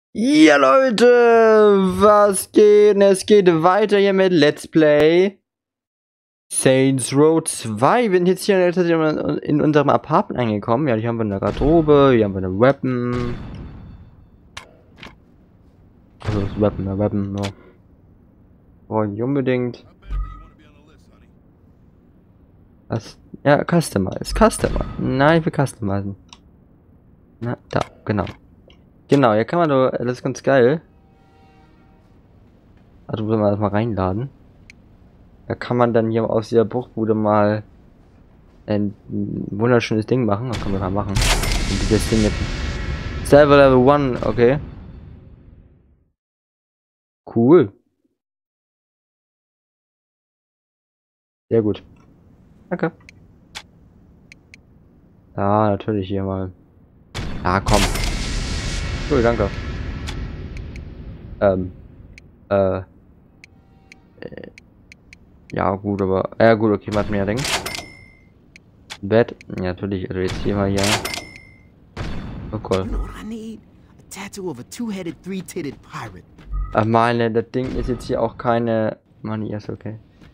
Ja Leute, was geht? Es geht weiter hier mit Let's Play Saints Row 2. Wir sind jetzt hier in unserem Apartment angekommen. Ja, hier haben wir eine Garderobe, hier haben wir eine Weapon. Also das Weapon, no. Oh, nicht unbedingt. Was? Ja, Customize. Nein, ich will customizen. Na, da, genau. Genau, hier kann man nur, das ist ganz geil. Also muss man das mal reinladen. Da kann man dann hier aus dieser Bruchbude mal ein wunderschönes Ding machen. Das können wir mal machen. Und dieses Ding jetzt. Server Level 1, okay. Cool. Sehr gut. Danke. Ja, natürlich hier mal. Ja, komm. Cool, danke. Ja, gut, aber. Ja, gut, okay, was mir denkt. Bett. Ja, natürlich, also jetzt hier mal hier. Oh cool. Ach, meine, das Ding ist jetzt hier auch keine. Money ist okay.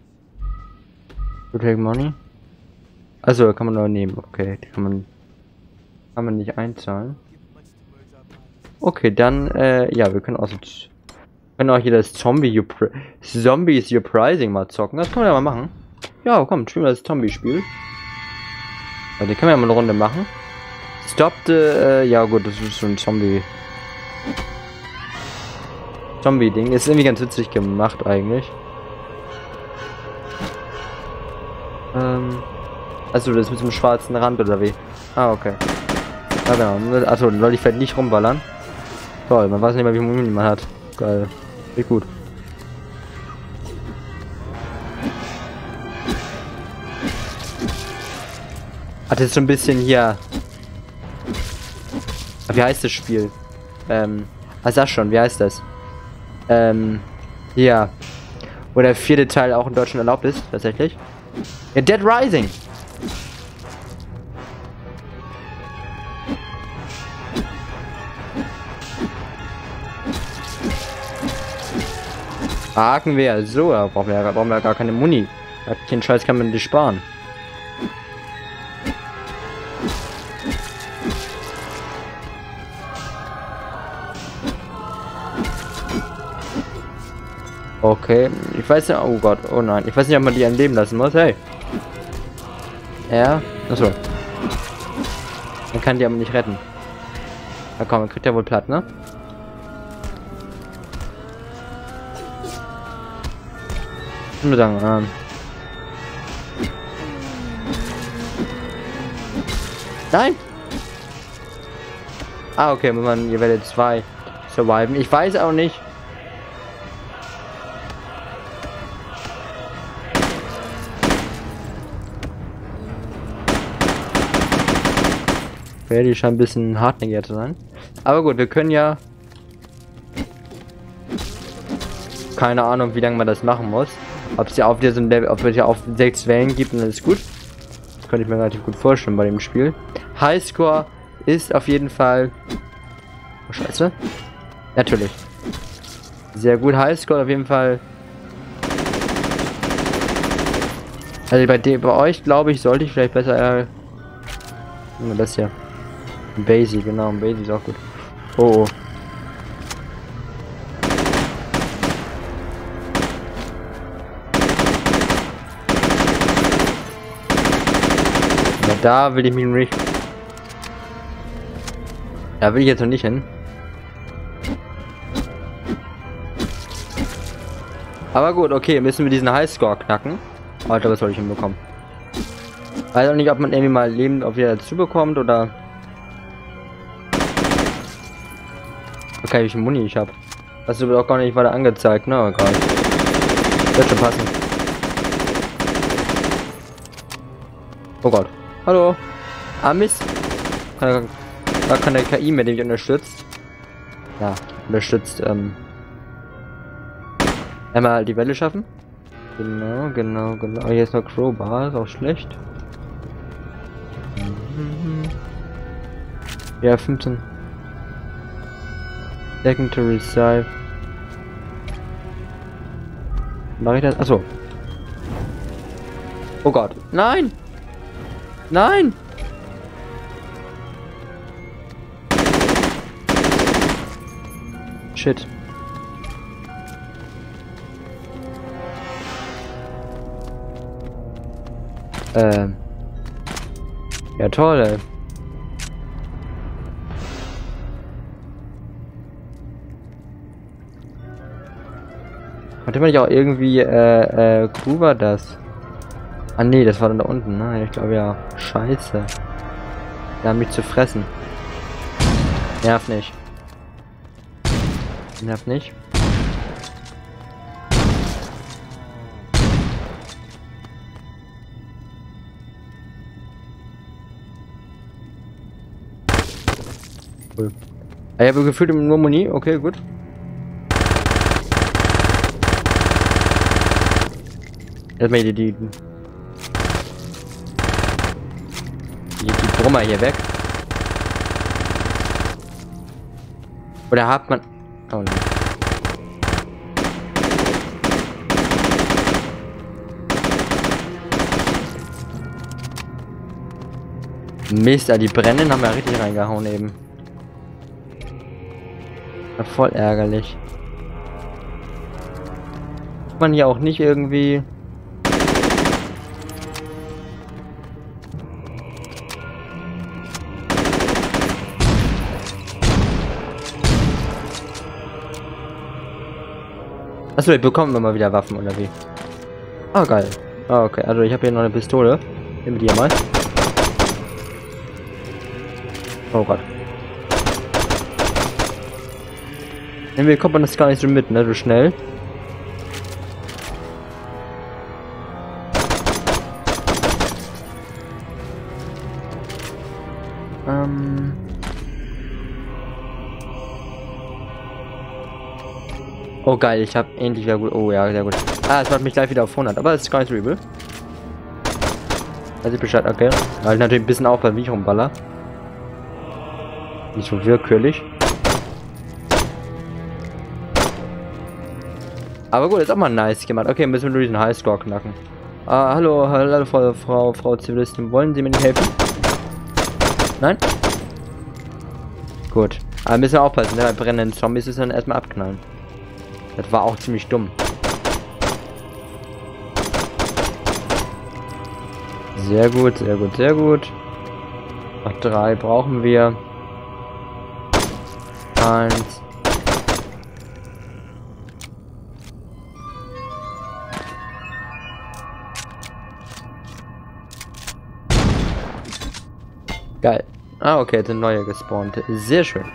To take money? Also, kann man nur nehmen, okay. Die kann man nicht einzahlen. Okay, dann, ja, wir können auch hier das Zombie Surprising mal zocken. Das können wir ja mal machen. Ja, komm, spielen wir das Zombie-Spiel. Also, die können wir ja mal eine Runde machen. Ja gut, das ist so ein Zombie-Ding. Ist irgendwie ganz witzig gemacht, eigentlich. Also, das mit dem schwarzen Rand, oder wie? Ah, okay. Ja, genau. Achso, soll ich vielleicht nicht rumballern? Toll, man weiß nicht mehr, wie viel Muni man hat. Geil. Geht gut. Hat jetzt so ein bisschen hier. Wie heißt das Spiel? Sag schon, wie heißt das? Ja. Wo der 4. Teil auch in Deutschland erlaubt ist, tatsächlich. Ja, Dead Rising! Haken wir, so, da brauchen wir gar keine Muni. Den Scheiß kann man nicht sparen. Okay, ich weiß nicht, oh Gott, oh nein, ich weiß nicht, ob man die am Leben lassen muss, hey. Ja, achso. Man kann die aber nicht retten. Na komm, man kriegt ja wohl platt, ne? Ich würde sagen, Nein! Ah, okay, wenn man, ihr werdet 2 surviven. Ich weiß auch nicht. Die scheint ein bisschen hartnäckiger zu sein. Aber gut, wir können ja... Keine Ahnung, wie lange man das machen muss. Ob es ja auf diesem Level, ob es ja auf 6 Wellen gibt, und das ist gut. Das könnte ich mir relativ gut vorstellen bei dem Spiel. Highscore ist auf jeden Fall... Oh, scheiße. Natürlich. Sehr gut, Highscore auf jeden Fall. Also bei euch, glaube ich, sollte ich vielleicht besser... das hier. Basie, genau, Basie ist auch gut. Oh, oh. Ja, da will ich mich nicht. Da will ich jetzt noch nicht hin. Aber gut, okay, müssen wir diesen Highscore knacken. Alter, was soll ich hinbekommen? Weiß auch nicht, ob man irgendwie mal lebend auf wieder dazu bekommt oder. Okay, wie viel Muni ich habe. Das wird auch gar nicht weiter angezeigt, ne? Egal. Wird schon passen. Oh Gott. Hallo. Ah, Mist. Da kann der KI mit dem mich unterstützt. Ja, unterstützt, einmal die Welle schaffen. Genau. Oh, hier ist noch Crowbar, ist auch schlecht. Ja, 15. Second to revive. Mach ich das? Achso. Oh Gott. Nein! Nein! Shit. Ja toll, ey. Hatte man nicht auch irgendwie, Crew war das? Ah nee, das war dann da unten, ne? Ich glaube ja. Scheiße. Die haben mich zu fressen. Nerv nicht. Nerv nicht. Cool. Ich habe gefühlt nur Muni. Okay, gut. Erstmal die Brummer hier weg. Oder hat man... Oh nein. Mist, die brennen haben wir richtig reingehauen eben. War voll ärgerlich. Man hier auch nicht irgendwie... Achso, wir bekommen immer wieder Waffen, oder wie? Ah, geil. Ah, okay. Also ich habe hier noch eine Pistole. Nehmen wir die mal. Oh Gott. Irgendwie kommt man das gar nicht so mit, ne? So schnell. Oh geil, ich habe endlich wieder gut. Oh ja, sehr gut. Ah, es macht mich gleich wieder auf 100, aber es ist gar nicht so übel. Weiß ich Bescheid, okay. Weil ich natürlich ein bisschen aufpassen, wie ich rumballer. Nicht so willkürlich. Aber gut, ist auch mal nice gemacht. Okay, müssen wir nur diesen Highscore knacken. Hallo, Frau Zivilistin, wollen Sie mir nicht helfen? Nein? Gut. Aber müssen wir aufpassen, ne? Bei brennenden Zombies ist dann erstmal abknallen. Das war auch ziemlich dumm. Sehr gut, sehr gut, sehr gut. Noch 3 brauchen wir. 1. Geil. Ah, okay, jetzt sind neue gespawnt. Sehr schön.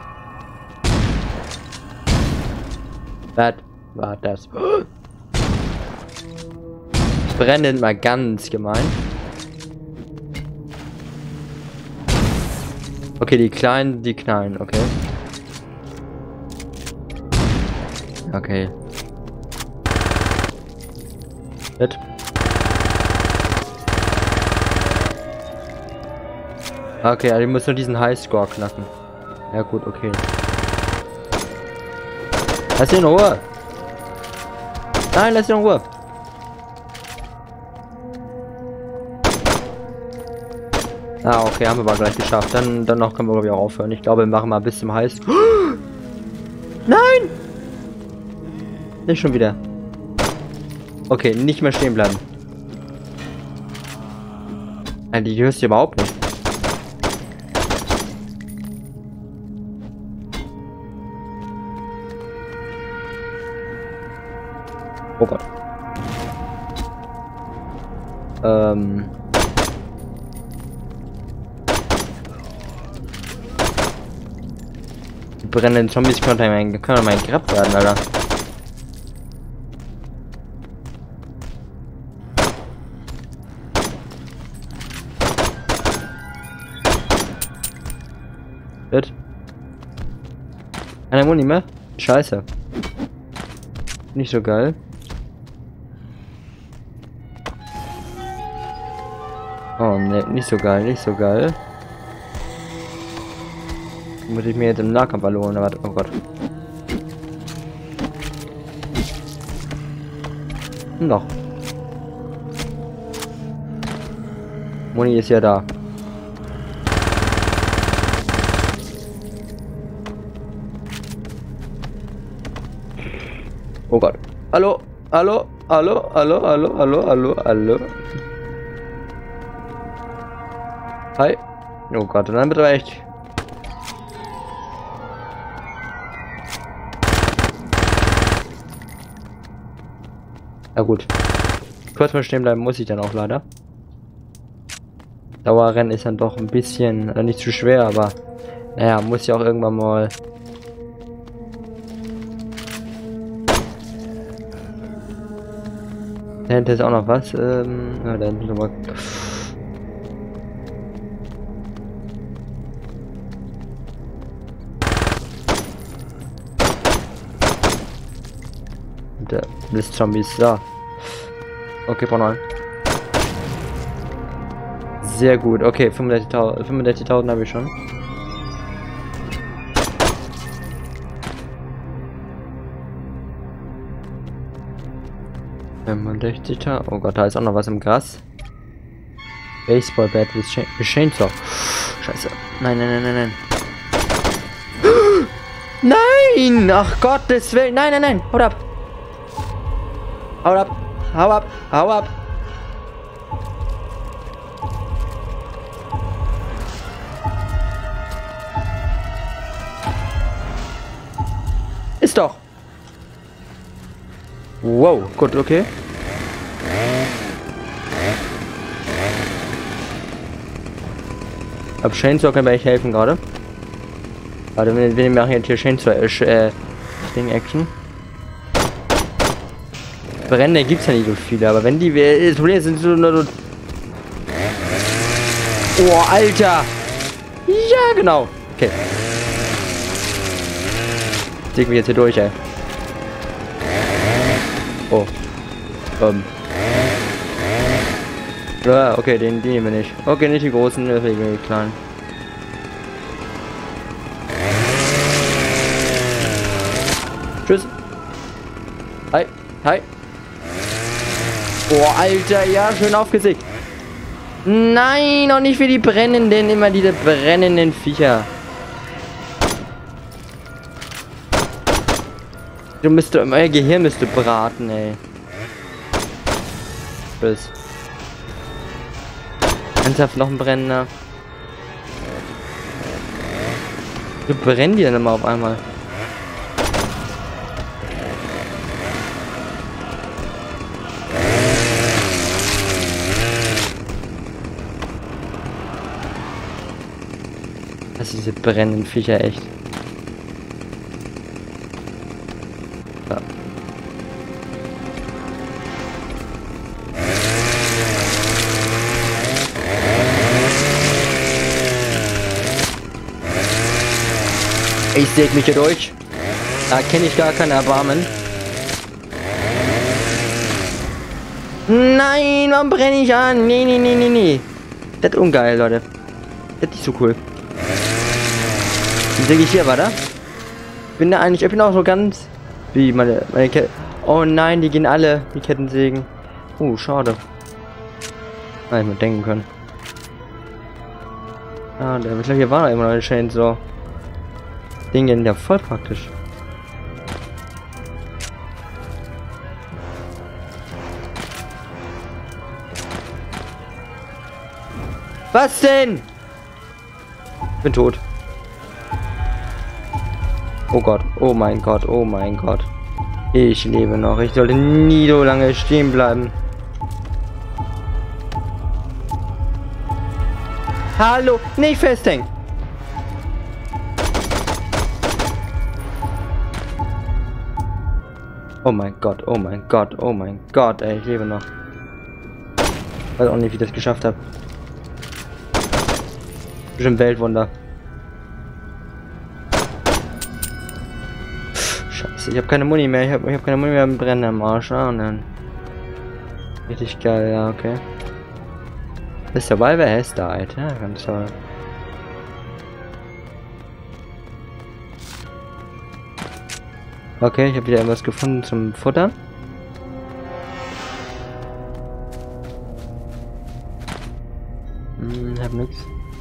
Was war das? Brennend mal ganz gemein. Okay, die Kleinen, die knallen, okay. Okay. Mit. Okay, also ich muss nur diesen Highscore knacken. Ja gut, okay. Lass ihn in Ruhe! Nein, lass ihn in Ruhe! Ah, okay, haben wir aber gleich geschafft. Dann noch können wir glaube ich auch aufhören. Ich glaube, wir machen mal bis zum Highscore. Nein! Nicht schon wieder. Okay, nicht mehr stehen bleiben. Die hörst du überhaupt nicht. Oh Gott. Die brennenden Zombies können mein Grab werden, Alter. Wird. Keine Muni mehr? Scheiße. Nicht so geil. Oh ne, nicht so geil, nicht so geil. Muss ich mir jetzt im Nahkampf verloren, aber oh Gott. Noch. Moni ist ja da. Oh Gott. Hallo? Hallo? Hallo? Hallo? Hallo? Hallo? Hallo? Hallo? Hi. Oh Gott, und dann bitte echt. Na gut. Kurz mal stehen bleiben muss ich dann auch leider. Dauerrennen ist dann doch ein bisschen, nicht zu schwer, aber naja, muss ja auch irgendwann mal. Da hinten ist auch noch was. Ja, da hinten nochmal. Der Bliss-Zombies da. Okay, von neun. Sehr gut. Okay, 65.000 habe ich schon. Oh Gott, da ist auch noch was im Gras. Baseball Bat with Chainsaw. Scheiße. Nein, nein, nein, nein, nein. Nein! Ach Gottes Willen. Nein, nein, nein. Haut ab. Haut ab. Hau ab. Hau ab. Ist doch. Wow, gut, okay. Ab Chainsaw kann mir echt helfen gerade. Warte, wir machen jetzt hier Chainsaw Ding Action. Brände gibt's ja nicht so viele, aber wenn die das Problem sind so nur. Oh, Alter! Ja, genau. Okay. Legen wir jetzt hier durch, ey. Oh. Ja, okay, den nehmen wir nicht. Okay, nicht die großen, die kleinen. Tschüss. Hi. Hi. Oh, Alter, ja, schön aufgesägt. Nein, noch nicht für die brennenden, immer diese brennenden Viecher. Du müsstest, euer Gehirn müsste braten, ey. Tschüss. Ernsthaft noch ein Brennender. Du brennst die dann immer auf einmal. Das sind diese brennenden Viecher echt. Ja. Ich säg mich hier durch. Da kenne ich gar kein Erbarmen. Nein, warum brenne ich an? Nee, nee, nee, nee, nee. Das ist ungeil, Leute. Das ist nicht so cool. Wie säge ich hier weiter? Ich bin auch so ganz... Wie meine Ketten... Oh nein, die gehen alle, die Kettensägen. Schade. Hätte ich mal denken können. Ah, ich glaube, hier war noch immer noch eine Chainsaw. Den gehen ja voll praktisch. Was denn? Ich bin tot. Oh Gott, oh mein Gott, oh mein Gott. Ich lebe noch. Ich sollte nie so lange stehen bleiben. Hallo, nicht festhängen. Oh mein Gott, oh mein Gott, oh mein Gott, ey, ich lebe noch. Weiß auch nicht, wie ich das geschafft habe. Bestimmt Weltwunder. Scheiße, ich habe keine Muni mehr. Ich hab keine Muni mehr im Brennen am Arsch. Ah, und dann. Richtig geil, ja, okay. The survivor has died. Ja, ganz toll. Okay, ich habe wieder irgendwas gefunden zum Futtern. Hab nix.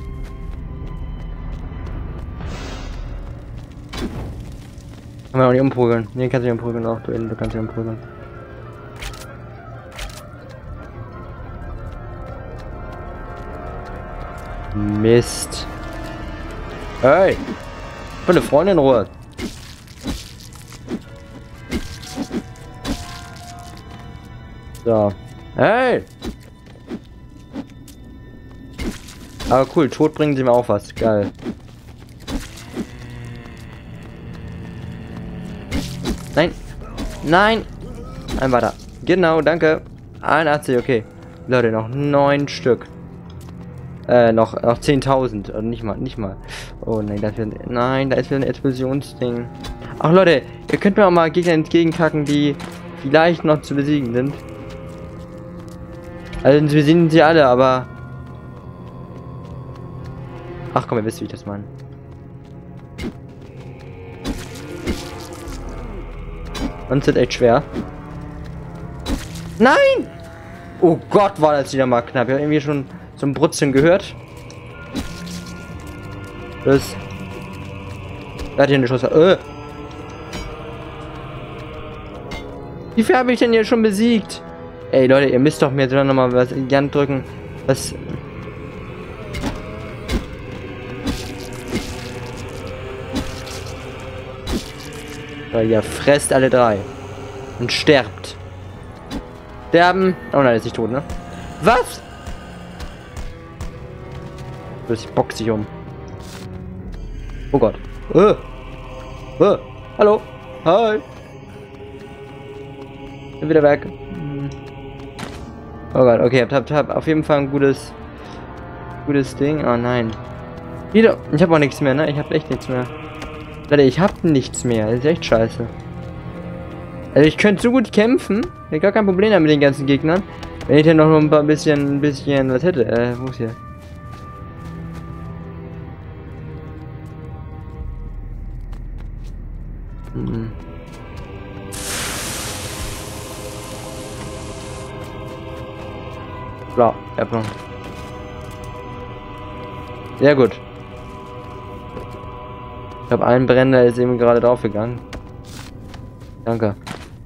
Kann man auch nicht umprügeln. Nee, kannst du nicht umprügeln, auch du kannst nicht umprügeln. Mist. Hey! Meine Freundin in Ruhe. So. Hey! Aber cool, tot bringen sie mir auch was. Geil. Nein! Nein! Ein weiter. Genau, danke. 81, okay. Leute, noch 9 Stück. Noch 10.000. Oder nicht mal. Oh nein, da ist wieder ein Explosionsding. Ach Leute, ihr könnt mir auch mal Gegner entgegenkacken, die vielleicht noch zu besiegen sind. Also wir sind sie alle, aber... Ach komm, ihr wisst, wie ich das meine. Und es ist echt schwer. Nein! Oh Gott, war das wieder mal knapp. Ich habe irgendwie schon so ein Brutzeln gehört. Das... Da hat hier eine Chance. Wie viel habe ich denn hier schon besiegt? Ey Leute, ihr müsst doch mir jetzt noch mal was in die Hand drücken. Was... So, ihr fresst alle 3. Und sterbt. Sterben. Oh nein, ist nicht tot, ne? Was? Ich box dich um. Oh Gott. Hallo. Hi. Bin wieder weg. Oh Gott, okay, hab auf jeden Fall ein gutes Ding. Oh nein. Wieder. Ich habe auch nichts mehr, ne? Ich habe echt nichts mehr. Leute, ich habe nichts mehr. Das ist echt scheiße. Also ich könnte so gut kämpfen. Ich hätte gar kein Problem damit mit den ganzen Gegnern. Wenn ich dann noch ein bisschen was hätte. Wo ist hier? Blau, ja, blau. Sehr gut. Ich habe einen Brenner ist eben gerade drauf gegangen. Danke.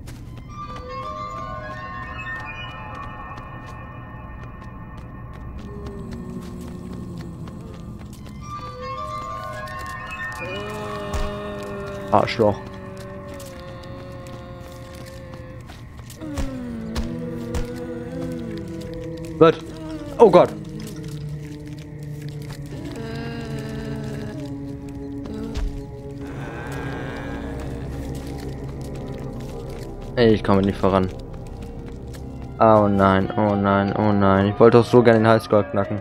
Arschloch. Wird. Oh Gott. Ich komme nicht voran. Oh nein, oh nein, oh nein. Ich wollte doch so gerne den Highscore knacken.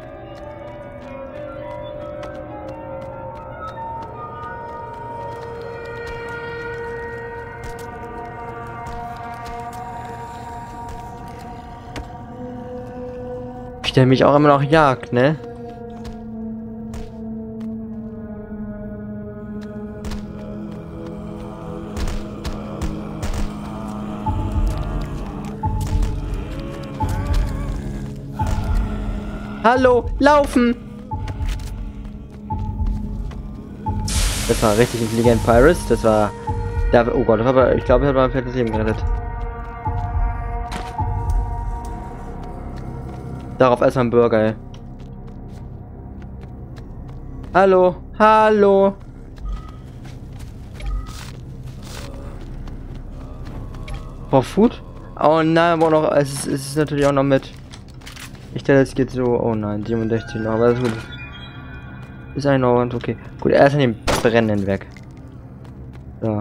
Der mich auch immer noch jagt, ne? Hallo, laufen! Das war richtig intelligent, Pirates. Das war... oh Gott, ich glaube, er hat mal ein fettes Leben gerettet. Darauf erstmal ein Burger, ey. Hallo, hallo. For Food? Oh nein, aber noch, es ist natürlich auch noch mit. Ich dachte, es geht so, oh nein, 67 noch, aber das ist gut. Ist ein noch und okay. Gut, erst an den Brennen weg. So.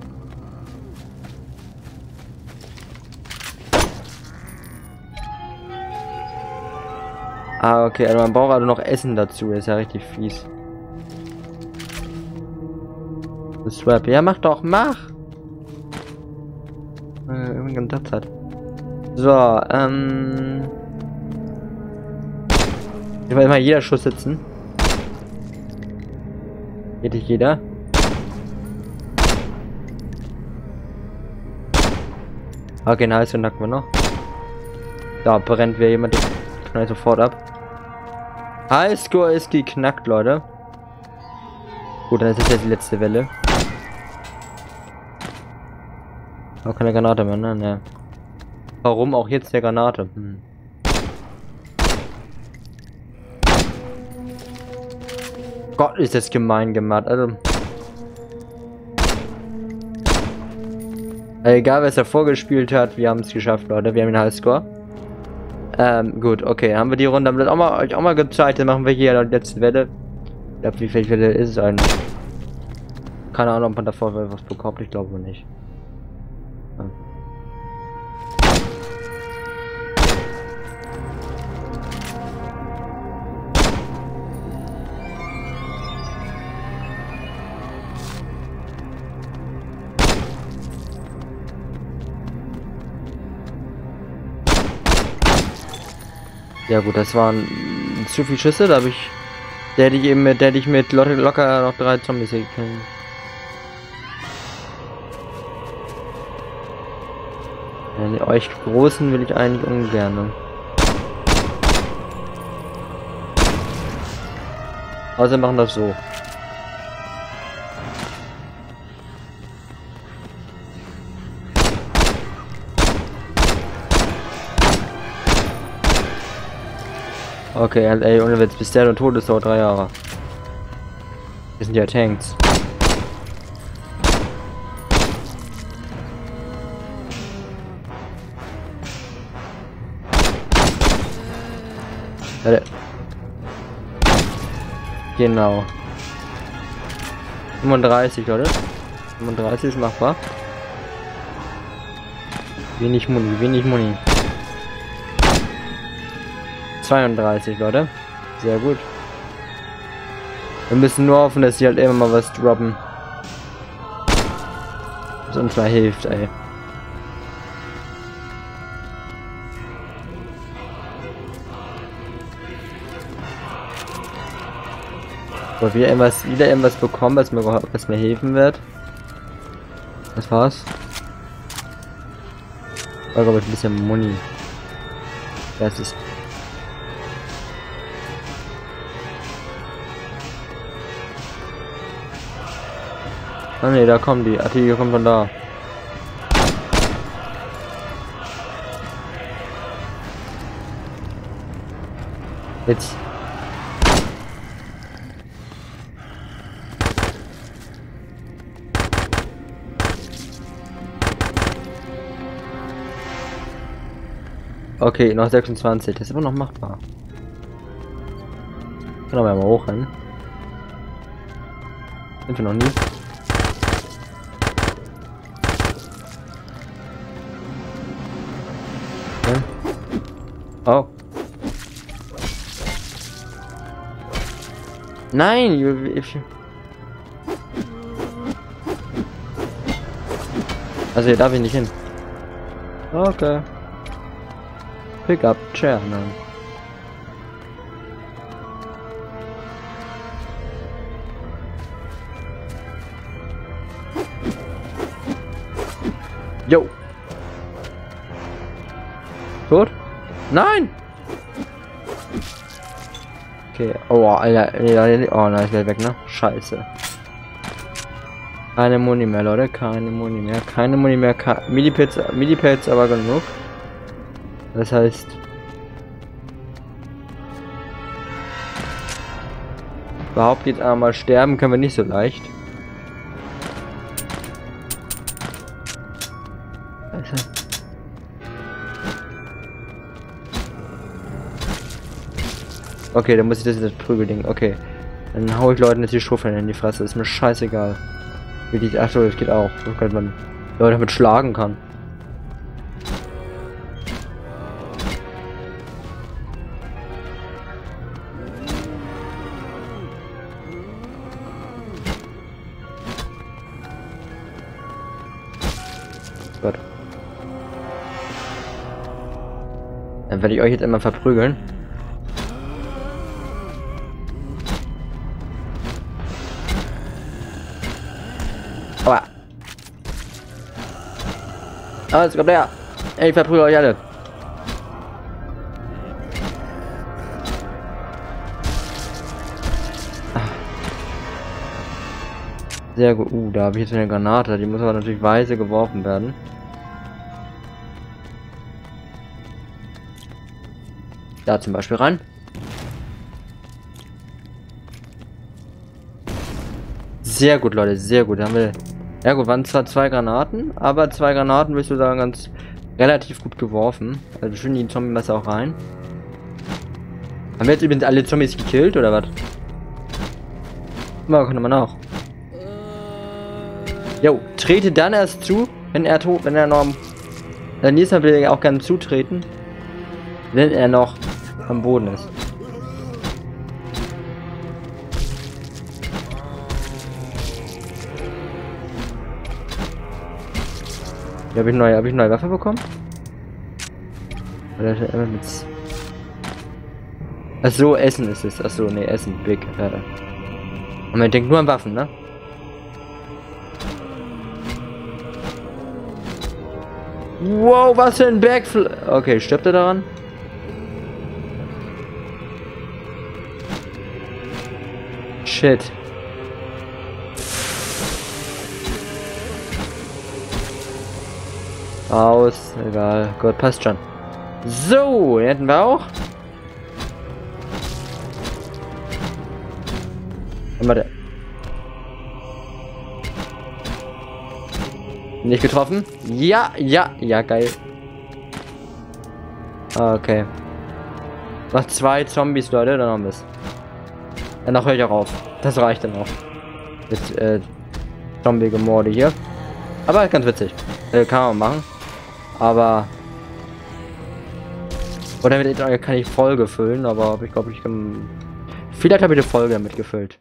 Ah, okay, also man braucht also noch Essen dazu, das ist ja richtig fies. Das Swap, ja mach doch, mach! Irgendein Satz hat. So, ich will immer jeder Schuss sitzen. Geht nicht jeder. Okay, nice, den knacken wir noch. Da brennt wieder jemand, den knallt sofort ab. Highscore ist geknackt, Leute. Gut, dann ist das jetzt die letzte Welle. Auch keine Granate mehr, ne? Ne. Warum auch jetzt der Granate? Gott, ist das gemein gemacht, also. Egal, was er vorgespielt hat, wir haben es geschafft, Leute. Wir haben den Highscore. Gut, okay, haben wir die Runde euch auch mal gezeigt. Dann machen wir hier die letzte Welle. Ich glaube, wie viel Welle ist es eigentlich? Keine Ahnung, ob man davor was bekommt, ich glaube nicht. Ja. Ja gut, das waren zu viele Schüsse, da habe ich, der hätte ich mit locker noch 3 Zombies hier können. Ja, euch Großen will ich eigentlich ungern. Ne? Also machen das so. Okay, ey, ohne Witz, bis der dann tot ist, dauert 3 Jahre. Wir sind ja Tanks. Genau. 35, Leute. 35 ist machbar. Wenig Muni. 32, Leute. Sehr gut. Wir müssen nur hoffen, dass sie halt immer mal was droppen. Was uns mal hilft, ey. So, wieder irgendwas bekommen, was mir helfen wird. Das war's. Oh, glaube ich, ein bisschen Muni. Das ist. Ah ne, da kommen die. Artillerie kommt von da. Jetzt. Okay, noch 26. Das ist immer noch machbar. Können wir mal hochrennen. Sind wir noch nie. Okay. Oh. Nein, also hier darf ich nicht hin. Okay. Pick up chair, nein. Jo. Tot? Nein! Okay. Oh, Alter. Oh, nein, ich werde weg, ne? Scheiße. Keine Muni mehr, Leute. Keine Muni mehr. Keine Muni mehr. Millipads aber genug. Das heißt... Überhaupt jetzt einmal sterben können wir nicht so leicht. Okay, dann muss ich das jetzt Prügelding. Okay. Dann hau ich Leuten jetzt die Schuffeln in die Fresse. Ist mir scheißegal. Wie die. Achso, das geht auch. So kann man Leute damit schlagen kann. Gott. Dann werde ich euch jetzt immer verprügeln. Aber. Ah, jetzt kommt der. Ey, ich verprügel euch alle. Sehr gut. Da habe ich jetzt eine Granate. Die muss aber natürlich weise geworfen werden. Da zum Beispiel rein. Sehr gut, Leute. Sehr gut. Da haben wir... Ja gut, waren zwar 2 Granaten, aber 2 Granaten, würde ich so sagen, ganz relativ gut geworfen. Also schön die Zombie-Messer auch rein. Haben wir jetzt übrigens alle Zombies gekillt, oder was? Mal, können wir noch. Jo, trete dann erst zu, wenn er tot, wenn er noch... Dann nächstes Mal will er auch gerne zutreten, wenn er noch am Boden ist. Ja, habe ich eine neue Waffe bekommen? Oder immer mit... Achso, Essen ist es. Achso, ne, Essen. Big. Und man denkt nur an Waffen, ne? Wow, was für ein Backflip. Okay, stirbt er daran? Shit. Aus, egal. Gott, passt schon. So, den hätten wir auch. Und warte. Nicht getroffen? Ja, geil. Okay. Noch 2 Zombies, Leute, dann haben wir es. Danach höre ich auch auf. Das reicht dann auch. Mit Zombie-Gemorde hier. Aber ganz witzig. Kann man machen. Aber... Oder kann ich Folge füllen, aber ich glaube, ich kann... Vielleicht habe ich eine Folge damit gefüllt.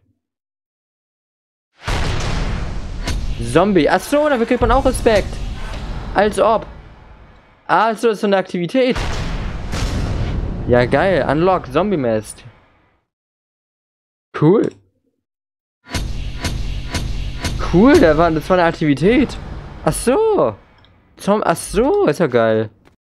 Zombie. Achso, dafür kriegt man auch Respekt. Als ob. Also, das ist so eine Aktivität. Ja, geil. Unlock. Zombie Mast. Cool. Cool, das war eine Aktivität. Ach so. Ach so, ist ja geil.